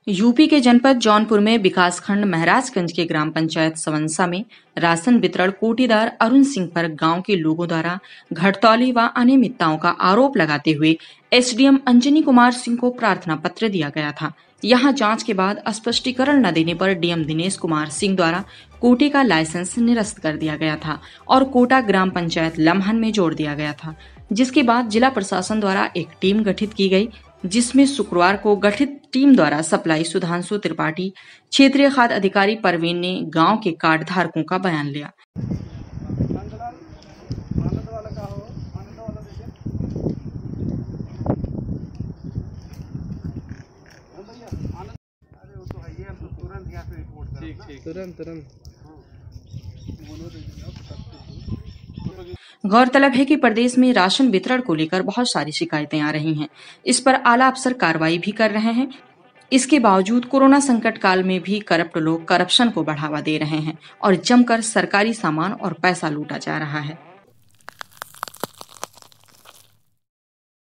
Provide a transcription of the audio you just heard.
UP के जनपद जौनपुर में विकासखंड महराजगंज के ग्राम पंचायत सवंसा में राशन वितरण कोटीदार अरुण सिंह पर गांव के लोगों द्वारा घटतौली व अनियमितताओं का आरोप लगाते हुए एसडीएम अंजनी कुमार सिंह को प्रार्थना पत्र दिया गया था। यहां जांच के बाद स्पष्टीकरण न देने पर डीएम दिनेश कुमार सिंह द्वारा कोटे का लाइसेंस निरस्त कर दिया गया था और कोटा ग्राम पंचायत लम्हन में जोड़ दिया गया था, जिसके बाद जिला प्रशासन द्वारा एक टीम गठित की गई, जिसमें शुक्रवार को गठित टीम द्वारा सप्लाई सुधांशु त्रिपाठी, क्षेत्रीय खाद्य अधिकारी परवीन ने गांव के कार्ड धारकों का बयान लिया। तुरंत गौरतलब है कि प्रदेश में राशन वितरण को लेकर बहुत सारी शिकायतें आ रही हैं। इस पर आला अफसर कार्रवाई भी कर रहे हैं। इसके बावजूद कोरोना संकट काल में भी करप्ट लोग करप्शन को बढ़ावा दे रहे हैं और जमकर सरकारी सामान और पैसा लूटा जा रहा है।